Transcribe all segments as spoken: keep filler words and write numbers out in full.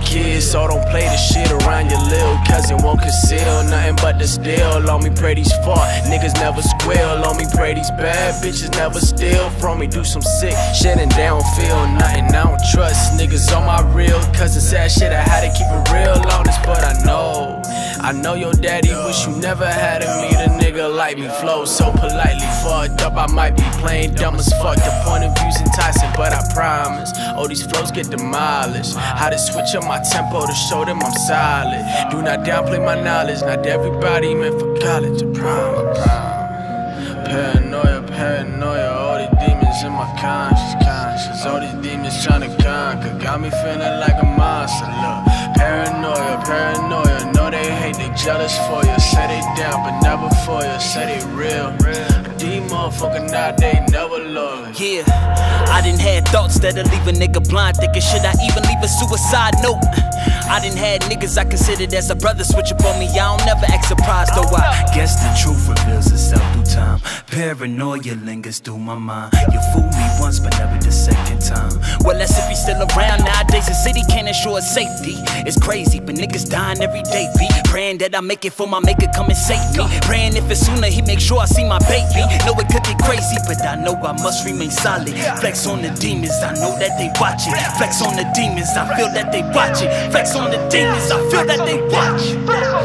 kids, so don't play the shit around your little cousin. Won't conceal nothing but the steel on me. Pray these fuck niggas never squeal on me. Pray these bad bitches never steal from me. Do some sick shit and they don't feel nothing. I don't trust niggas on my real cousin. Sad shit, I had to keep it real honest, but I know I know your daddy wish you never had to meet a nigga like me. Flow so politely fucked up, I might be playing dumb as fuck. The point of view's enticing, but I promise all these flows get demolished. How to switch up my tempo to show them I'm solid. Do not downplay my knowledge, not everybody meant for college. I promise, I promise. Paranoia, paranoia, all these demons in my conscious, conscious. All these demons tryna conquer, got me feeling like a monster. Look, paranoia, paranoia, know they hate, they jealous for you. Say they down, but never for you. Say they real. These motherfuckers now, they never love you. Yeah, I done had thoughts that'll leave a nigga blind, thinking should I even leave a suicide note? I done had niggas I considered as a brother switch up on me. I don't never act surprised though. I guess the truth reveals itself through time. Paranoia lingers through my mind. You fooled me once, but never the second time. Well, that's if he's still around. Nowadays the city can't ensure safety. It's crazy, but niggas dying every day. Be praying that I make it for my maker come and save me. Praying if it's sooner he make sure I see my baby. Know it could get crazy, but I know I must remain solid. Flex on the demons, I know that they watching. Flex on the demons, I feel that they watching. Flex on the demons, I feel that they watching.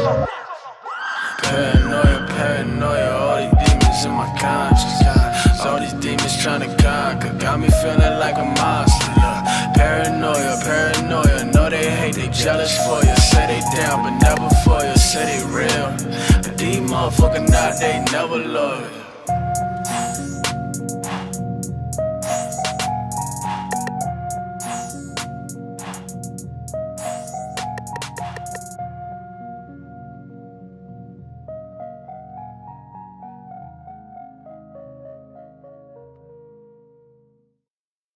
Paranoia, paranoia, all these demons in my conscience. All these demons tryna conquer, got me feeling like a monster. Look, paranoia, paranoia, know they hate, they jealous for you. Say they down, but never for you. Say they real, but these motherfuckers now, they never love you.